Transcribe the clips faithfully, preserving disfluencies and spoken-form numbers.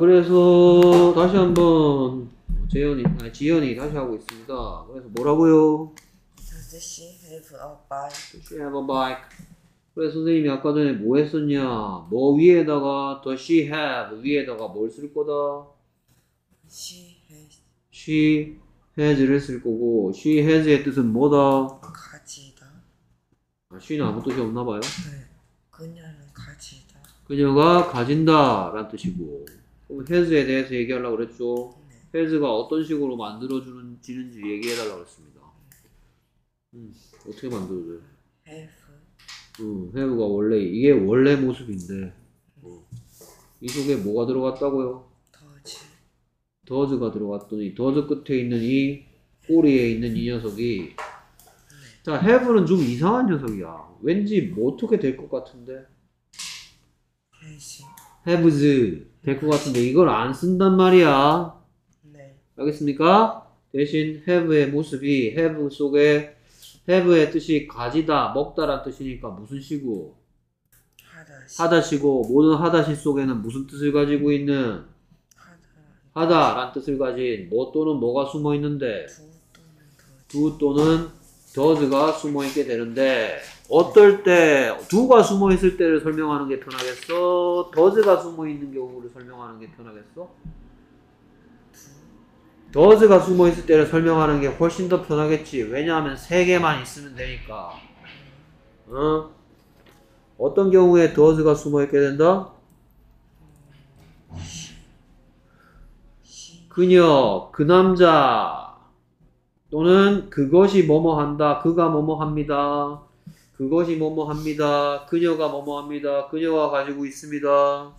그래서 다시 한번 재현이, 아니 지현이 다시 하고 있습니다. 그래서 뭐라고요? Does she have a bike? Does she have a bike? 그래서 선생님이 아까 전에 뭐 했었냐? 뭐 위에다가 does she have 위에다가 뭘 쓸 거다? She has She has를 쓸 거고 she has의 뜻은 뭐다? 가지다. 아, she는 아무 뜻이 없나 봐요. 네. 그녀는 가지다. 그녀가 가진다 라는 뜻이고 그럼 has에 대해서 얘기하려고 그랬죠. 네. has가 어떤 식으로 만들어지는지 얘기해달라고 했습니다. 음, 어떻게 만들어져요? have 음, have가 원래 이게 원래 모습인데 어. 이 속에 뭐가 들어갔다고요? does does가 들어갔더니 does 끝에 있는 이 꼬리에 있는 이 녀석이 자 have는 좀 이상한 녀석이야. 왠지 뭐 어떻게 될 것 같은데 has haves 될 것 같은데 이걸 안 쓴단 말이야. 네. 알겠습니까? 대신 have의 모습이 have 속에 have의 뜻이 가지다, 먹다란 뜻이니까 무슨 시고? 하다시 하다시고 모든 하다시 속에는 무슨 뜻을 가지고 있는? 하다 하다란 뜻을 가진 뭐 또는 뭐가 숨어 있는데 두 또는 더 두 또는 does가 숨어 있게 되는데 어떨 때 두가 숨어 있을 때를 설명하는 게 편하겠어? does가 숨어 있는 경우를 설명하는 게 편하겠어? does가 숨어 있을 때를 설명하는 게 훨씬 더 편하겠지. 왜냐하면 세 개만 있으면 되니까. 어? 어떤 경우에 does가 숨어 있게 된다? 그녀, 그 남자 또는 그것이 뭐뭐 한다. 그가 뭐뭐 합니다. 그것이 뭐뭐 합니다. 그녀가 뭐뭐 합니다. 그녀가 가지고 있습니다.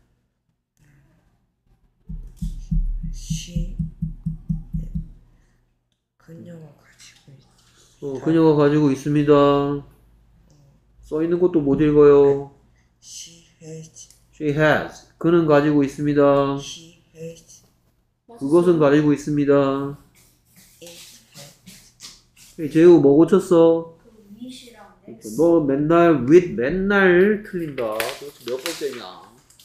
she 그녀가 가지고 있다. 어, 그녀가 가지고 있습니다. 써 있는 것도 못 읽어요. she has She has. 그는 가지고 있습니다. he has 그것은 가지고 있습니다. it has 재우 뭐 고쳤어? 그 위시랑 너 맨날 with 맨날 틀린다. 도대체 몇 번째냐?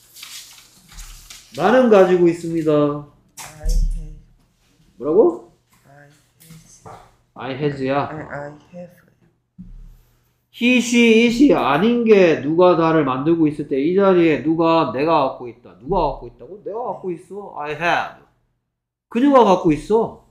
나는 가지고 있습니다. I have 뭐라고? I has I has야. I, I have he, she, it이 아닌 게 누가 다를 만들고 있을 때 이 자리에 누가 내가 갖고 있다. 누가 갖고 있다고? 내가 갖고 있어. I have. 그녀가 갖고 있어.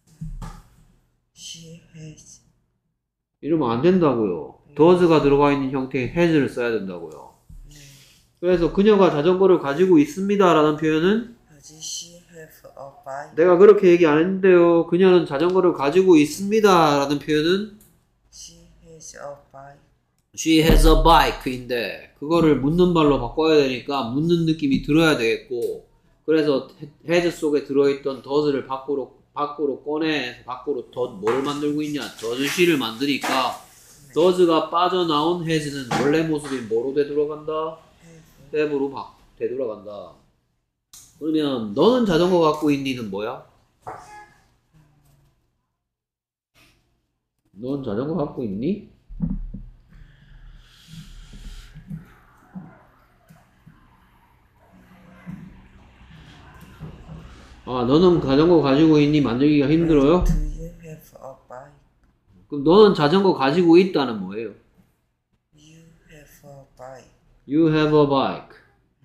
she has 이러면 안 된다고요. does가 들어가 있는 형태의 has를 써야 된다고요. 네. 그래서 그녀가 자전거를 가지고 있습니다 라는 표현은 Does she have a bike? 내가 그렇게 얘기 안 했는데요. 그녀는 자전거를 가지고 있습니다 라는 표현은 She has a bike. She has a bike인데 그거를 묻는 말로 바꿔야 되니까 묻는 느낌이 들어야 되겠고 그래서 has 속에 들어있던 does를 밖으로 밖으로 꺼내 밖으로 더 뭐를 만들고 있냐 does she를 만드니까 does가 빠져나온 has는 원래 모습이 뭐로 되돌아간다? have have로 바, 되돌아간다. 그러면 너는 자전거 갖고 있니는 뭐야? 넌 자전거 갖고 있니? 아, 너는 자전거 가지고 있니? 만들기가 힘들어요? Do you have a bike? 그럼 너는 자전거 가지고 있다는 뭐예요? You have a bike. You have a bike.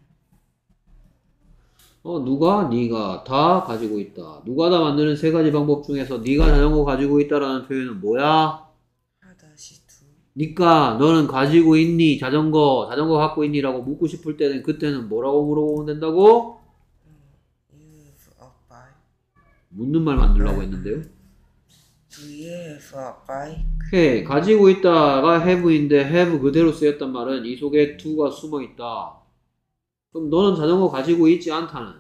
어, 누가? 네가 다 가지고 있다. 누가 다 만드는 세 가지 방법 중에서 네가 자전거 가지고 있다라는 표현은 뭐야? 하다시 두. 니까 너는 가지고 있니? 자전거, 자전거 갖고 있니? 라고 묻고 싶을 때는 그때는 뭐라고 물어보면 된다고? You have a bike. 묻는 말 만들려고 했는데요. Do you have a bike? 오케이, 가지고 있다가 have인데 have 그대로 쓰였단 말은 이 속에 to가 숨어 있다. 그럼 너는 자전거 가지고 있지 않다는?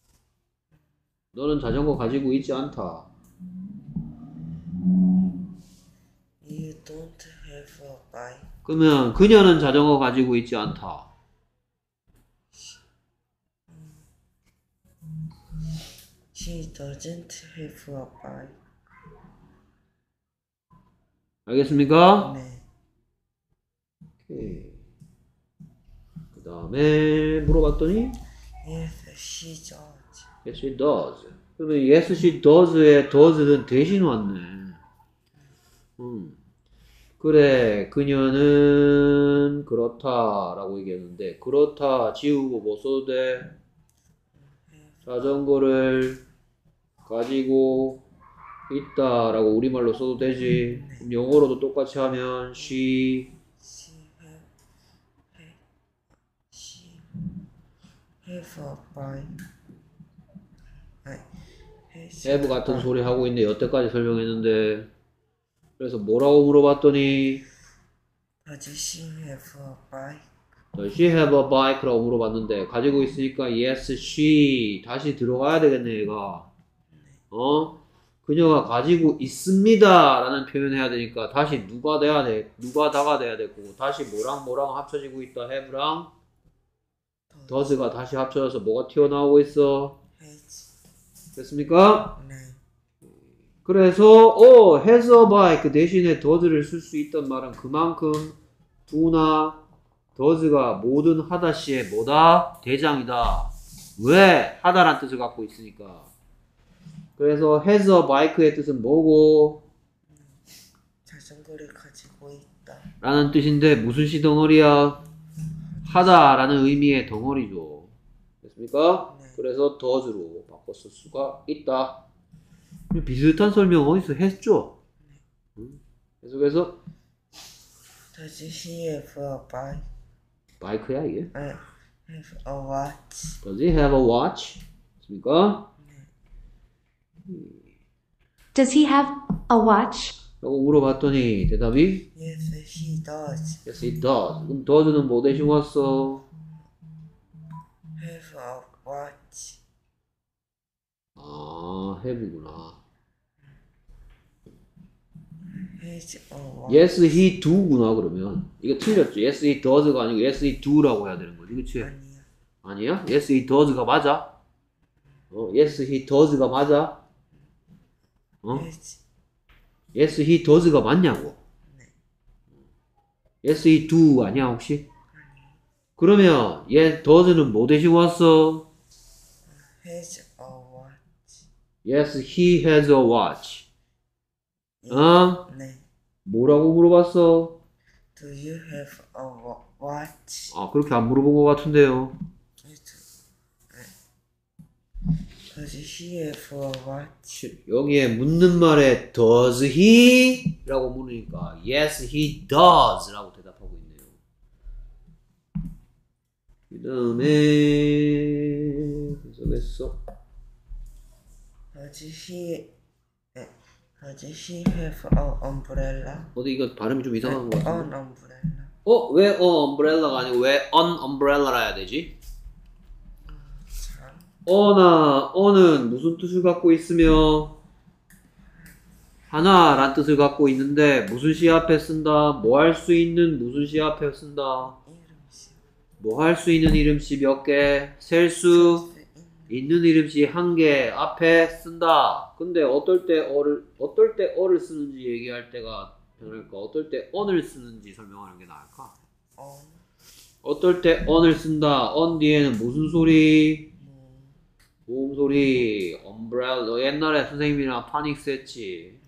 너는 자전거 가지고 있지 않다. You don't have a bike. 그러면 그녀는 자전거 가지고 있지 않다. She doesn't have a bike. 알겠습니까? 네. 오케이. 그 다음에 물어봤더니 Yes, she does. Yes, she does. 그러면 yes, she does의 does는 대신 왔네. 음. 그래, 그녀는 그렇다라고 얘기했는데 그렇다 지우고 뭐 써도 돼? 자전거를 가지고 있다라고 우리말로 써도 되지. 그럼 영어로도 똑같이 하면 she She have, have she have a bike. 아니, has have a 같은 bike. 소리 하고 있는데 여태까지 설명했는데 그래서 뭐라고 물어봤더니 Does she have a bike? she have a bike라고 물어봤는데 가지고 있으니까 yes she 다시 들어가야 되겠네 얘가. 어? 그녀가 가지고 있습니다 라는 표현해야 되니까 다시 누가 돼야 돼? 누가 다가 돼야 되고 다시 뭐랑 뭐랑 합쳐지고 있다. have랑 does가 다시 합쳐져서 뭐가 튀어나오고 있어? has. 됐습니까? 네. 그래서 어, has a bike 대신에 does를 쓸 수 있단 말은 그만큼 do나 does가 모든 하다시의 뭐다? 대장이다. 왜? 하다란 뜻을 갖고 있으니까. 그래서 has a bike의 뜻은 뭐고? 자전거를 가지고 있다. 라는 뜻인데 무슨 시 덩어리야? 하다 라는 의미의 덩어리죠. 됐습니까? 네. 그래서 does로 바꿔 쓸 수가 있다. 비슷한 설명 어디서 했죠? 응? 계속해서 Does she have a bike? 바이크야 이게? I have a watch. Does he have a watch? 됐습니까? Does he have a watch? 라고 물어봤더니 대답이 Yes, he does. Yes, it does. 그럼 does는 뭐 대신 왔어? Have a watch. 아, have구나. Has a watch. Yes, he do구나 그러면. 이거 틀렸죠? Yes, he does가 아니고 Yes, he do라고 해야 되는 거지, 그치? 아니야. 아니야? Yes, he does가 맞아? 어, Yes, he does가 맞아? 어? Has. Yes, he does가 맞냐고? Yes, he do 아니야 혹시? 그러면 yes, does는 뭐 대신 왔어? Has a watch. Yes, he has a watch. 어? 네. 뭐라고 물어봤어? Do you have a wa- watch? 아, 그렇게 안 물어본 것 같은데요. Does he have a watch? 여기에 묻는 말에 does he? 라고 물으니까 yes, he does 라고 대답하고 있네요. 그 다음에 계속했어. Does he 네. Does he have an umbrella? 어디 이거 발음이 좀 이상한 것 같은데. An umbrella. 어? 왜 어 umbrella가 아니고 왜 on umbrella라 해야 되지? 참. 어나 어는 무슨 뜻을 갖고 있으며 하나란 뜻을 갖고 있는데 무슨 시 앞에 쓴다? 뭐 할 수 있는 무슨 시 앞에 쓴다? 이름씨. 뭐 할 수 있는 이름시 몇 개? 셀 수 있는 이름시 한 개 앞에 쓴다. 근데 어떨 때 어를 어떨 때 어를 쓰는지 얘기할 때가 편할까? 어떨 때 on을 쓰는지 설명하는 게 나을까? On. 어떨 때 on을 쓴다. on 뒤에는 무슨 소리? 뭐. 모음 소리. umbrella. 너 옛날에 선생님이랑 파닉스 했지?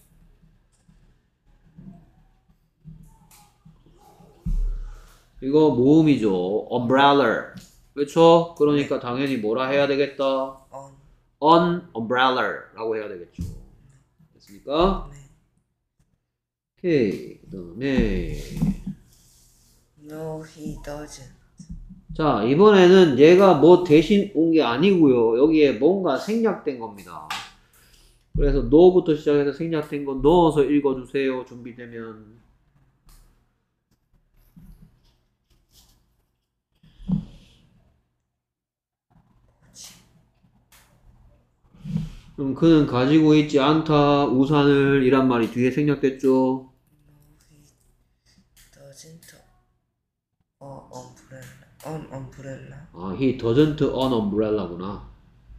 이거 모음이죠. umbrella. 그렇죠? 그러니까 당연히 뭐라 해야 되겠다? On. on umbrella라고 해야 되겠죠. 됐습니까? 네. 오케이. 그 다음에 No, he doesn't. 자, 이번에는 얘가 뭐 대신 온 게 아니고요. 여기에 뭔가 생략된 겁니다. 그래서 no부터 시작해서 생략된 거 넣어서 읽어주세요. 준비되면. 그럼 그는 가지고 있지 않다. 우산을 이란 말이 뒤에 생략됐죠. Doesn't. 어, umbrella. On umbrella. 아, he doesn't own umbrella구나.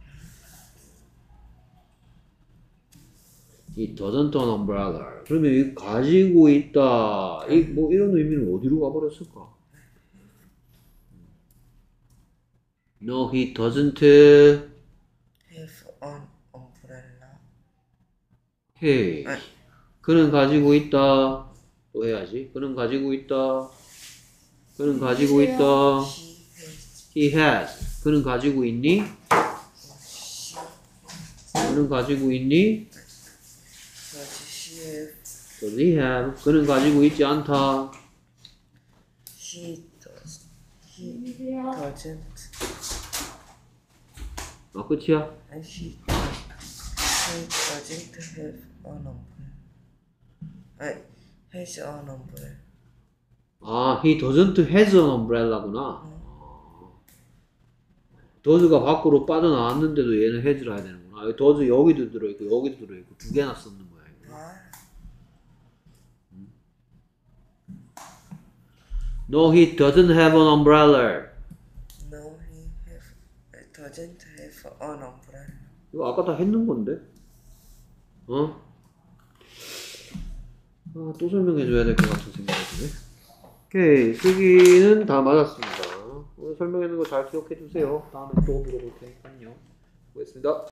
He doesn't own umbrella. 그러면 이 가지고 있다. 이 뭐 이런 의미는 어디로 가버렸을까? No, he doesn't have an umbrella. hey. 아, 그는 가지고 있다. 또 해야지. 그는 가지고 있다. 그는 가지고 있다. he has. He has. 그는 가지고 있니? 그는 가지고 있니? Does she have? Does he have? 그는 가지고 있지 않다. He does. He doesn't. 아, 끝이야? And he, he doesn't have an umbrella. I has an umbrella. 아, he doesn't has an umbrella구나. does가 밖으로 빠져나왔는데도 얘는 has를 해야 되는구나. 여기 does 여기도 들어있고 여기도 들어있고 두 개나 썼는 거야. 이거. 아, No, he doesn't have an umbrella. no, he have doesn't have an umbrella. 이거 아까 다 했는 건데? 어? 아, 또 설명해줘야 될 것 같은 생각이 드네. 오케이, 쓰기는 다 맞았습니다. 오늘 설명해놓은 거 잘 기억해주세요. 다음에 또 물어볼 테니까요. 수고했습니다.